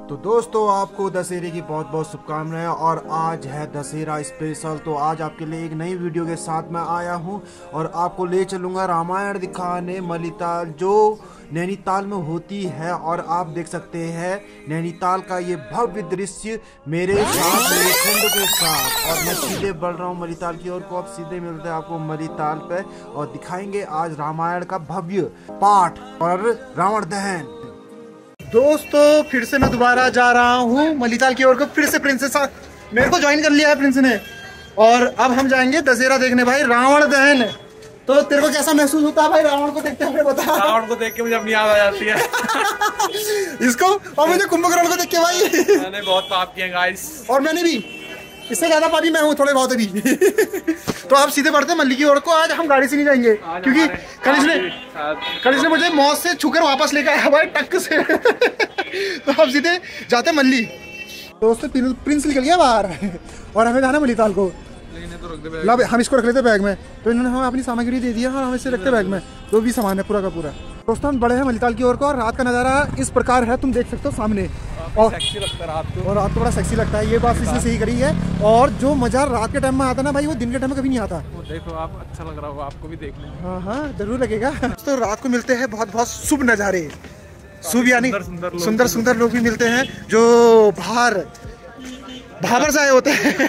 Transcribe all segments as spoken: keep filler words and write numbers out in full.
तो दोस्तों आपको दशहरे की बहुत बहुत शुभकामनाएं और आज है दशहरा स्पेशल। तो आज आपके लिए एक नई वीडियो के साथ मैं आया हूं और आपको ले चलूंगा रामायण दिखाने नैनीताल, जो नैनीताल में होती है। और आप देख सकते हैं नैनीताल का ये भव्य दृश्य मेरे साथ रेखंड के साथ। और मैं सीधे बढ़ रहा हूँ नैनीताल की ओर को। अब सीधे मिलते हैं आपको नैनीताल पे और दिखाएंगे आज रामायण का भव्य पाठ और रावण दहन। दोस्तों फिर से मैं दोबारा जा रहा हूँ नैनीताल की ओर को। फिर से प्रिंस मेरे को ज्वाइन कर लिया है प्रिंस ने। और अब हम जाएंगे दशहरा देखने भाई, रावण दहन। तो तेरे को कैसा महसूस होता है भाई रावण को देखते हुए, बता। रावण को देख के मुझे अपनी याद आ जाती है इसको और मुझे कुंभकर्ण को देख के भाई। मैंने बहुत पाप किए गाइस। और मैंने भी, इससे ज्यादा पापी मैं हूँ थोड़े बहुत अभी। तो आप सीधे बढ़ते हैं मल्ली की ओर को। आज हम गाड़ी से नहीं जाएंगे क्योंकि कल इसने कल इसने मुझे मौत से छूकर वापस लेकर आया भाई टक से। तो आप सीधे जाते हैं मल्ली। दोस्तों प्रिंस निकल गया बाहर और हमें जाना नैनीताल को। लब हम इसको रख लेते बैग में। तो इन्होंने हमें अपनी सामग्री दे दिया और हम इसे रखते बैग में, जो भी सामान है पूरा का पूरा। दोस्तों हम बड़े हैं नैनीताल की ओर को और रात का नज़ारा इस प्रकार है, तुम देख सकते हो सामने। और सेक्सी लगता है रात को, और रात को बड़ा सेक्सी लगता है, ये बात इसने सही करी है। और जो मजा रात के टाइम में आता ना भाई, वो दिन के टाइम में कभी नहीं आता। वो देखो आप, अच्छा लग रहा होगा आपको भी देखने। हाँ हाँ जरूर लगेगा। तो रात को मिलते हैं बहुत बहुत शुभ नज़ारे, शुभ यानी सुंदर सुंदर लोग भी मिलते हैं जो बाहर भाबर से आए होते हैं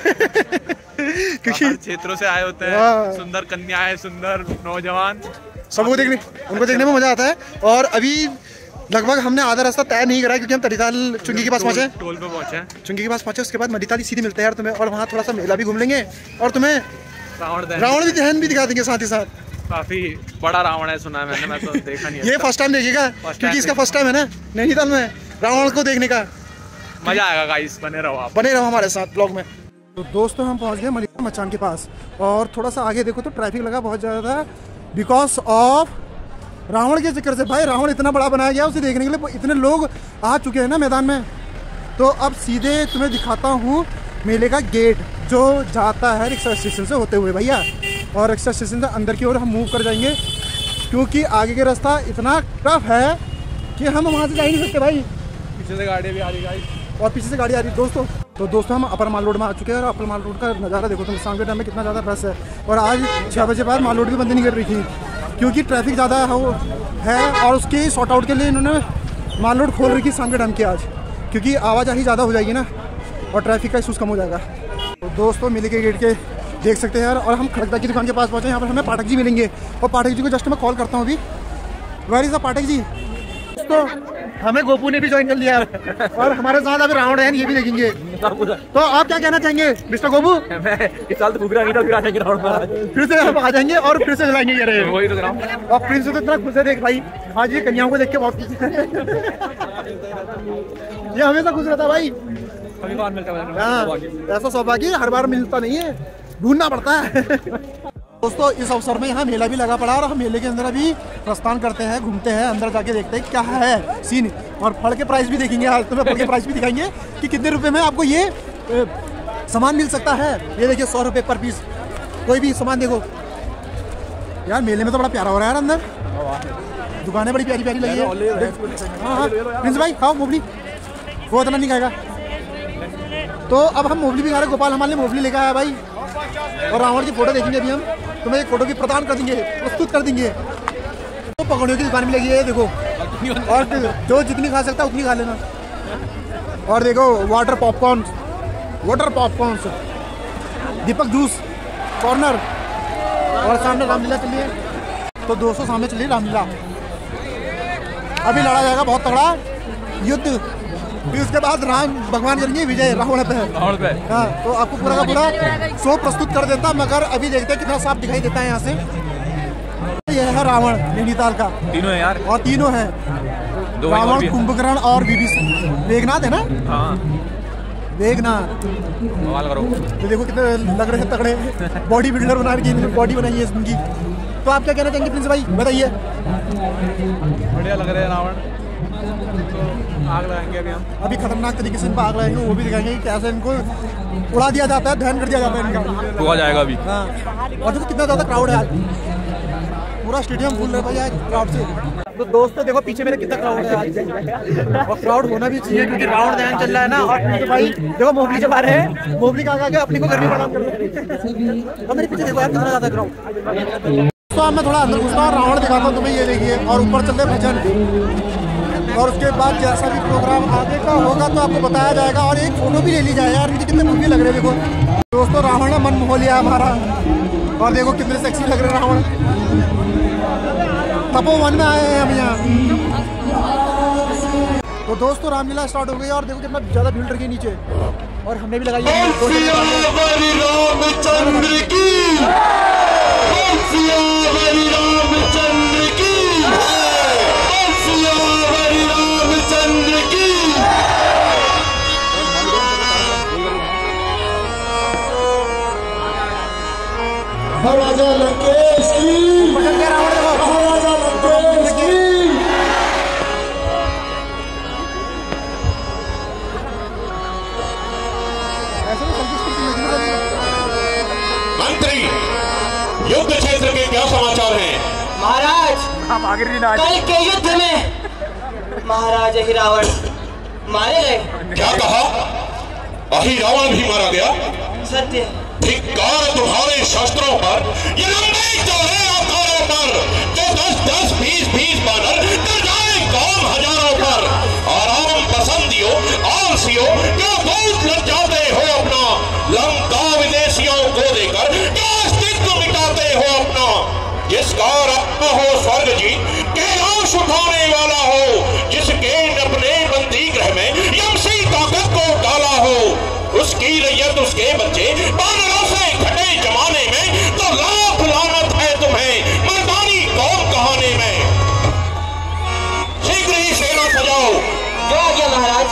क्योंकि क्षेत्रों से आए होते हैं। सुंदर कन्याएं, सुंदर नौजवान, सबको देखने उनको देखने में मजा आता है। और अभी लगभग हमने आधा रास्ता तय नहीं करा क्योंकि हम नैनीताल चुंगी के पास पहुंचे, टोल पे पहुंचे चुंगी के पास पहुंचे। उसके बाद नैनीताल सीधे मिलते हैं यार तुम्हें, और वहाँ थोड़ा सा मेला भी घूम लेंगे और तुम्हें रावण दहन रावण भी दहन भी दिखा देंगे साथ ही साथ। काफी बड़ा रावण है सुना है मैंने, मैं तो देखा नहीं है। ये फर्स्ट टाइम देखिएगा क्योंकि इसका फर्स्ट टाइम है ना नैनीताल में रावण को देखने का। मजा आएगा गाइस, बने रहो आप, बने रहो हमारे साथ ब्लॉग में। तो दोस्तों हम पहुंच गए मलिका मचान के पास और थोड़ा सा आगे देखो तो ट्रैफिक लगा बहुत ज़्यादा, बिकॉज ऑफ रावण के चक्कर से। भाई रावण इतना बड़ा बनाया गया, उसे देखने के लिए इतने लोग आ चुके हैं ना मैदान में। तो अब सीधे तुम्हें दिखाता हूँ मेले का गेट जो जाता है रिक्शा स्टेशन से होते हुए भैया। और रिक्शा स्टेशन से अंदर की ओर हम मूव कर जाएंगे क्योंकि आगे का रास्ता इतना टफ है कि हम वहाँ से जा ही नहीं सकते भाई। पीछे से गाड़ी भी आ रही गाइस और पीछे से गाड़ी आ रही है दोस्तों। तो दोस्तों हम अपर माल रोड में आ चुके हैं और अपर माल रोड का नज़ारा देखो तुम, शाम के टाइम में कितना ज़्यादा रश है। और आज छः बजे बाद माल रोड भी बंद नहीं कर रही थी क्योंकि ट्रैफिक ज़्यादा है। और उसके सॉर्ट आउट के लिए इन्होंने माल रोड खोल रखी शाम के टाइम की आज, क्योंकि आवाजाही ज़्यादा हो जाएगी ना और ट्रैफिक का इशूज़ कम हो जाएगा। तो दोस्तों मेले के गेट के देख सकते हैं यार। और हम खड़कदा की दुकान के पास पहुँचे, यहाँ पर हमें पाठक जी मिलेंगे। और पाठक जी को जस्ट मैं कॉल करता हूँ अभी। वेरी सा पाठक जी। तो हमें गोपू ने भी ज्वाइन कर लिया और हमारे साथ अभी रावण दहन ये भी देखेंगे। तो आप क्या कहना चाहेंगे मिस्टर गोपू? मैं इस साल तो भूख रहा नहीं था, फिर आ जाएंगे रावण महाराज, फिर से हम आ जाएंगे और फिर से जलाएंगे ये वही तो कर रहा हूं। और प्रिंस तो इतना खुश है देख भाई, आज ये कन्याओं को देख के बहुत ये हमेशा खुश रहता भाई। कभी बार मिलता है हाँ, ऐसा सौभाग्य हर बार मिलता नहीं है, ढूंढना पड़ता है। दोस्तों इस अवसर में यहाँ मेला भी लगा पड़ा और हम मेले के अंदर अभी प्रस्थान करते हैं, घूमते हैं, अंदर जाके देखते हैं क्या है सीन। और फल के प्राइस भी देखेंगे आज, तुम्हें फल के प्राइस भी दिखाएंगे कि कितने रुपए में आपको ये ए, सामान मिल सकता है। ये देखिए सौ रुपये पर पीस कोई भी सामान देखो यार। मेले में तो बड़ा प्यारा हो रहा है यार, अंदर दुकानें बड़ी प्यारी प्यारी लगी है। हाँ हाँ प्रिंस भाई खाओ मोबली, वो इतना नहीं खाएगा। तो अब हम मोबली भी खा रहे, गोपाल हमारे लिए मोबली लेकर आया भाई। और रावण की फोटो देखेंगे अभी हम, तुम्हें एक फोटो भी प्रदान कर देंगे, प्रस्तुत कर देंगे। तो पकौड़ियों की दुकान भी लगी है देखो, और जो जितनी खा सकता है उतनी खा लेना। और देखो water popcorn, water popcorn, Deepak juice corner. और सामने रामलीला चल रही है। तो दोस्तों सामने चल रही है रामलीला, अभी लड़ा जाएगा बहुत तगड़ा युद्ध। फिर उसके बाद राम भगवान करेंगे विजय रावण पे। रावण पे हाँ, तो आपको पूरा का पूरा शो प्रस्तुत कर देता, मगर अभी देखते हैं कितना साफ दिखाई देता है यहाँ से। यह है रावण नैनीताल का, तीनों है यार, और तीनों है रावण, कुंभकर्ण और विभीषण। मेघनाथ है ना? हाँ मेघनाथ। तो देखो कितने लग रहे हैं तगड़े, बॉडी बिल्डर बना रही है, बॉडी बनाई है इनकी। तो आप क्या कहना चाहेंगे प्रिंस भाई, बताइए। बढ़िया लग रहे हैं रावण। तो आग लगाएंगे अभी हम, अभी खतरनाक तरीके से इन पर आग लगाएंगे, वो भी दिखाएंगे कि कैसे इनको उड़ा दिया जाता है, दहन कर दिया जाता है इनका, हुआ जाएगा अभी। हाँ और देखो कितना ज़्यादा क्राउड है आज। पूरा स्टेडियम फुल है भाई आज क्राउड से। तो दोस्तों देखो पीछे मेरे कितना क्राउड है आज, और क्राउड होना भी चाहिए क्योंकि राउंड ध्यान चल रहा है ना। और तो भाई देखो मोबली चबा रहे हैं, मोबली का आगे अपनी को गर्मी प्रणाम कर रहे हैं। मेरे पीछे देखो यार कितना ज्यादा क्राउड। तो अब मैं थोड़ा अंदर घुसता हूँ, रावण दिखाता हूँ तुम्हें, ये देखिए। और ऊपर चलते भजन, और उसके बाद जैसा भी प्रोग्राम आगे का होगा तो आपको बताया जाएगा। और एक फोटो भी ले ली जाए यार, मुझे कितने मूवी लग रहे हैं देखो दोस्तों। रावण ने मन मोह लिया हमारा, और देखो कितने सेक्सी लग रहे हैं रावण। तपोवन में आए हैं हम यहाँ। तो दोस्तों रामलीला स्टार्ट हो गई और देखो कितना ज़्यादा भीड़ लगी नीचे, और हमने भी लगाई है। महाराजा लंकेश की, महाराजा लंकेश की। मंत्री, युद्ध क्षेत्र के क्या समाचार हैं? महाराज, कल के युद्ध में महाराज अहिरावण मारे गए। क्या कहा? अहिरावण भी मारा गया? सत्य। धिक्कार तुम्हारे शस्त्रों पर, ये लंबे चौड़े अवतारों पर, जो दस दस बीस बीस बानर डर जाए कौम हजारों पर। आराम पसंदियों आलसियों क्या बहुत लज्जाते हो अपना, लंका विदेशियों को देकर क्या अस्तित्व मिटाते हो अपना। जिसका रत्न हो स्वर्ग जी कैलाश उठाने वाला हो, जिसके अपने बंदी गृह में यमसी ताकत को डाला हो, उसकी रैयत उसके बच्चे बानरों से घटे जमाने में, तो लाख लानत है तुम्हें मर्दानी कौम कहाने में। शीघ्र ही सेना सजाओ। क्या आज्ञा महाराज।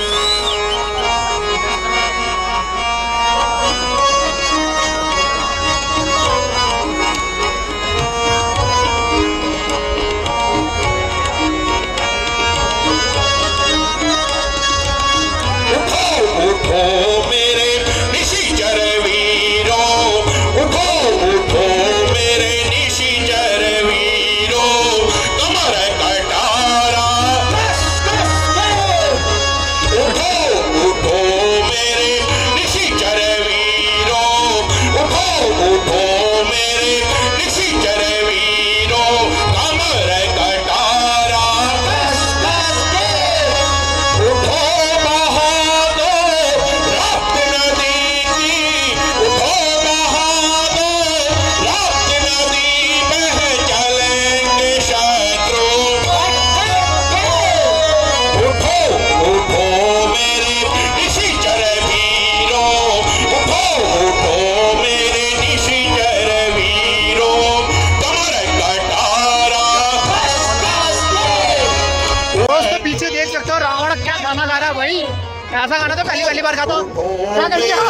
ऐसा गाना तो पहली पहली बार गाता हूँ। क्या करते हो?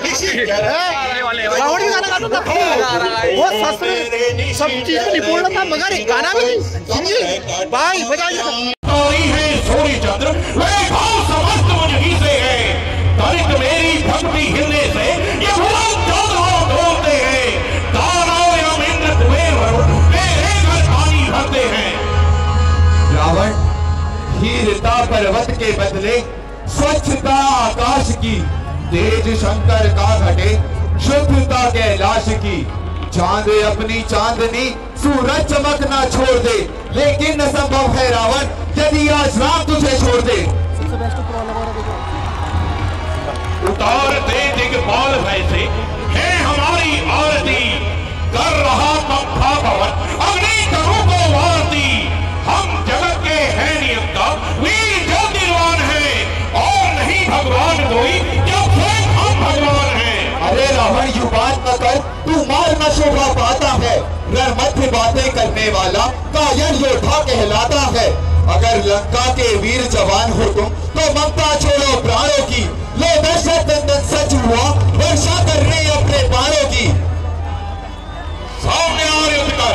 रावण भी गाना गाता था वो शस्त्र सब चीज में निपुण था, मगर गाना भी भाई बजाइए। सूर्य चंद्र समस्त मुझ ही से है, दरिद्र मेरी भक्ति हिलने से ये बोलते हैं। दानव एवं इंद्र कुबेर वरुण मेरे घर पानी भरते हैं। रावण हीरता पर्वत के बदले स्वच्छता आकाश की, तेज शंकर का घटे शुद्धता कैलाश की। चांद अपनी चांदनी सूरज चमक ना छोड़ दे, लेकिन असंभव है रावण यदि आज राम तुझे छोड़ दे। उतार दे दिग्पाल वैसे है हमारी आरती, कर रहा पंखा पवन अग्नि तनु को वारती। हम जगत के हैं नियंता वीर ज्योतिर्वान हैं, और नहीं भगवान कोई जब हम भगवान हैं। अरे रावण यू बात न कर, तू मारना शोभा पाता है। मध्य बातें करने वाला कायर योद्धा कहलाता है। अगर लंका के वीर जवान हो तुम तो ममता छोड़ो प्राणों की, लो दशरथ नंदन सच हुआ वर्षा करने अपने बाणों की। सामने आ युद्ध कर।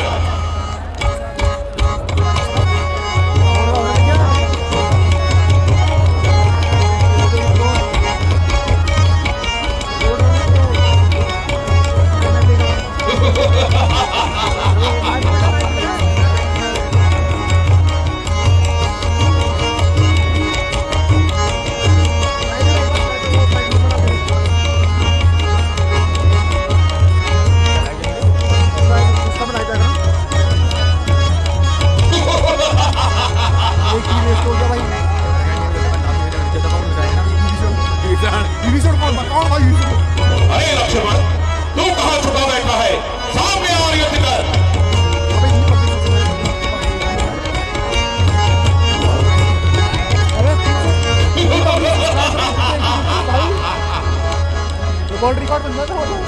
वर्ल्ड रिकॉर्ड बन जाता है।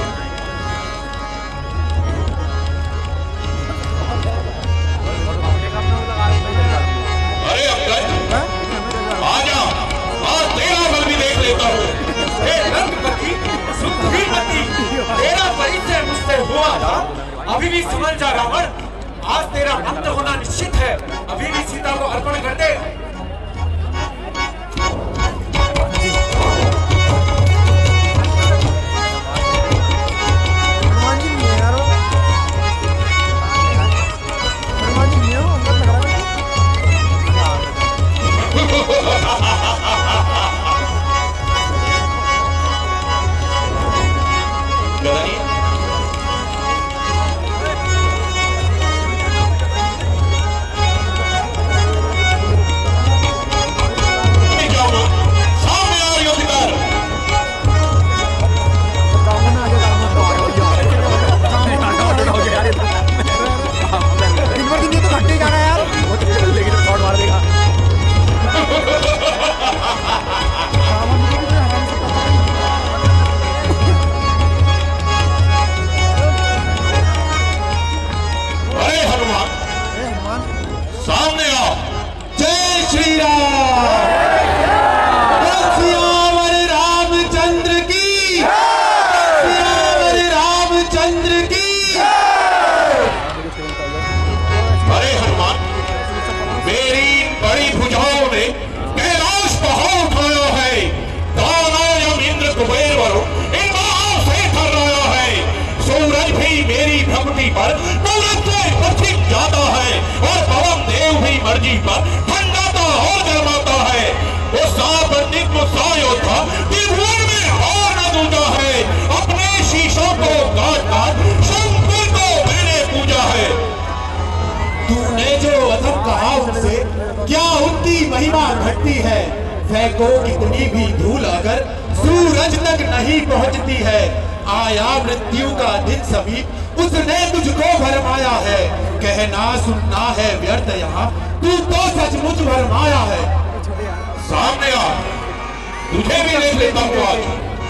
अरे अंकल आ जा, आज तेरा बल भी देख लेता हूँ। तेरा परिचय मुझसे हुआ था, अभी भी समझ जा रावण, आज तेरा अंत होना निश्चित है। अभी भी सीता को अर्पण कर दे। क्या उनकी महिमा घटती है, फेंको कितनी भी धूल अगर सूरज तक नहीं पहुंचती है। आया मृत्यु का दिन समीप, उसने तुझको भरमाया है। कहना सुनना है व्यर्थ यहाँ, तू तो सचमुच भरमाया है। सामने आ, तुझे भी देख लेता हूँ आज।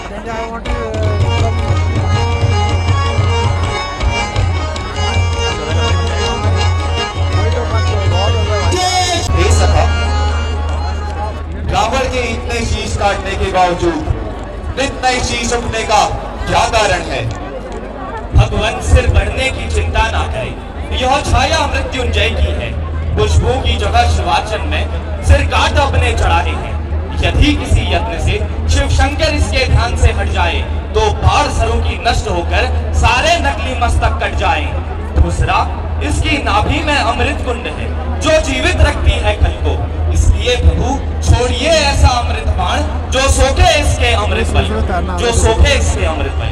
रावण के इतने शीश काटने के बावजूद इतना ही शीश उठने का क्या कारण है? भगवान सिर बढ़ने की चिंता ना करे, यह छाया मृत्युंजय की है। खुशबू की जगह शिवाचन में सिर काट अपने चढ़ाए हैं। यदि किसी यत्न से शिव शंकर इसके ध्यान से हट जाए तो बाढ़ सरों की नष्ट होकर सारे नकली मस्तक कट जाए। दूसरा, इसकी नाभि में अमृत कुंड है जो जीवित रखती है कल को। इसलिए प्रभु छोड़िए ऐसा अमृत बाण जो सोखे इसके अमृत बल, जो सोखे इसके अमृत बल।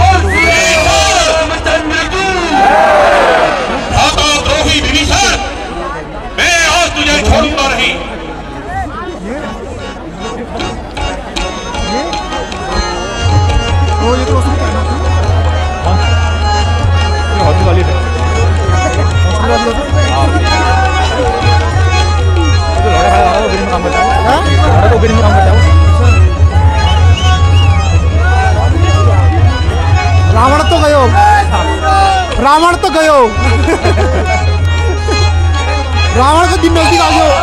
द्रोही विभीषण, मैं आज तुझे छोड़ूंगा नहीं। रावण तो गयो, रावण तो गयो, रावण को दिन नजदीक आ गयो।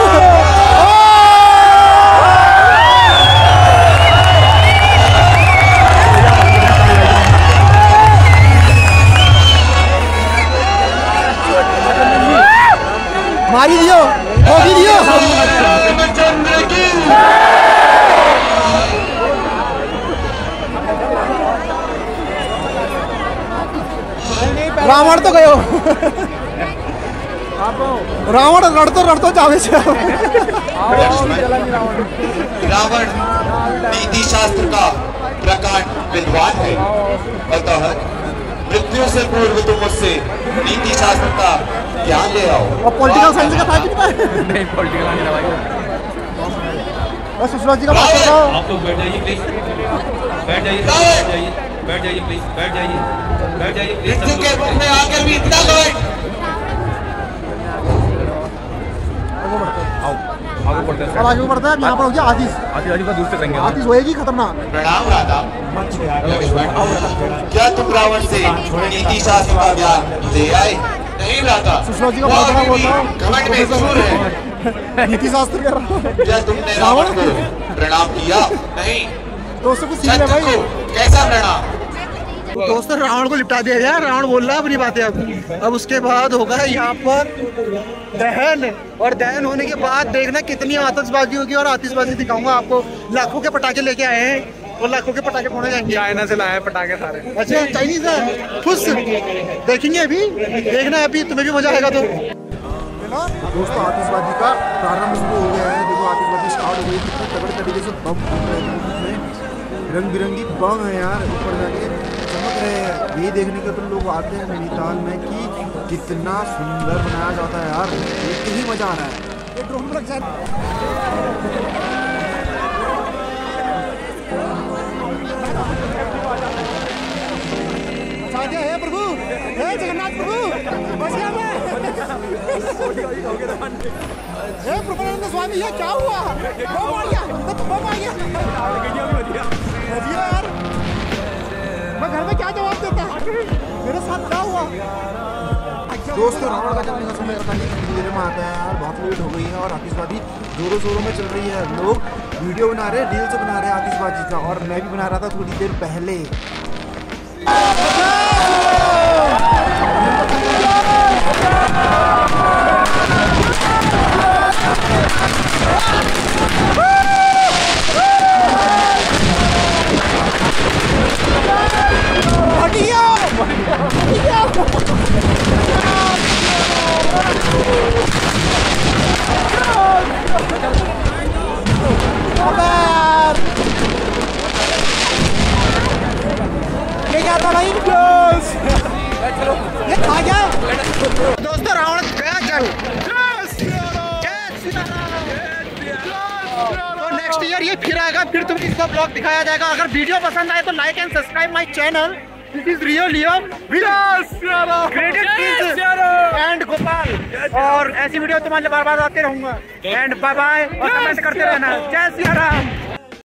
मारी दियो, होगी दियो। रावण तो गयो, रावण रड़तो रड़तो जावे छे। रावण नीति शास्त्र का प्रकांड विद्वान है, अतः मृत्यु से पूर्व तुम मुझसे नीति शास्त्र का ज्ञान ले आओ। और पॉलिटिकल साइंस का था कि नहीं? पॉलिटिकल नहीं भाई, बस सुषमा जी का बात कर रहा हूं। आप लोग बैठ जाइए प्लीज, बैठ जाइए, बैठ जाइए, बैठ जाइए प्लीज, बैठ जाइए, बैठ जाइए प्लीज। मृत्यु के मुख में आकर भी इतना बैठ। आओ आओ आगे बढ़ते हैं। अब आगे बढ़ता है। यहाँ पर हो गया आतिश। आतिश आतिश का दूर से करेंगे। आतिश होएगी खतरनाक। प्रणाम राधा। क्या तुम रावण से नीति शास्त्र का ज्ञान ले आए? नहीं राधा, सुषमा जी का बहुत बड़ा बोल रहा हूँ। घमंड में चूर है। नीति शास्त्र कर रहा हूँ। क्या तुमने रावण को प्रणाम किया? नहीं। दोस्तों को सीख ले भाई। कैसा प्रणाम? दोस्तों रावण को लिपटा दिया गया। रावण बोल रहा है अपनी बातें। अब अब उसके बाद होगा यहाँ पर दहन, और दहन होने के बाद देखना कितनी आतिशबाजी होगी। और आतिशबाजी दिखाऊंगा आपको। लाखों के पटाखे लेके आए हैं और लाखों के पटाखे फोड़े जाएंगे। चाइना से लाए हैं पटाखे सारे। अच्छा चाइनीज है। खुश देखेंगे अभी। देखना है अभी, तुम्हें भी मजा आएगा। तो दोस्तों आतिशबाजी का प्रारंभ शुरू हो गया है। देखो आतिशबाजी स्टार्ट हो गई। कितने तगड़े तरीके से बम फूट रहे हैं। रंग बिरंगी बम है यार, ऊपर जाके चमक रहे हैं। यही देखने के तुम लोग आते हैं नैनीताल में कि कितना सुंदर बनाया जाता है यार। देख के ही मजा आ रहा है। ये ड्रोन लग जाए। अच्छा है प्रभु, हे जगन्नाथ प्रभु, बच गया मैं। हे प्रभुनंद स्वामी, ये क्या हुआ? बम आ गया, बम आ गया। यार मैं घर में क्या जवाब देता? मेरे साथ क्या हुआ? दोस्तों रावण का जलने का समय पता नहीं कितनी देर में आता है यार। बहुत लेट हो गई है और आतिशबाजी जोरों शोरों में चल रही है। लोग वीडियो बना रहे हैं, रील्स बना रहे हैं आतिशबाजी का, और मैं भी बना रहा था थोड़ी देर पहले। ये क्या था भाई? ये खा गया। दोस्तों रावण गया जल। तो नेक्स्ट ईयर ये फिर आएगा, फिर तुम्हें इसका ब्लॉग दिखाया जाएगा। अगर वीडियो पसंद आए तो like and subscribe my channel. This is real Liam and Gopal. और ऐसी वीडियो तुम्हारे बार बार आते रहूंगा। एंड बाय बाय, और कमेंट करते रहना। जय सिया राम।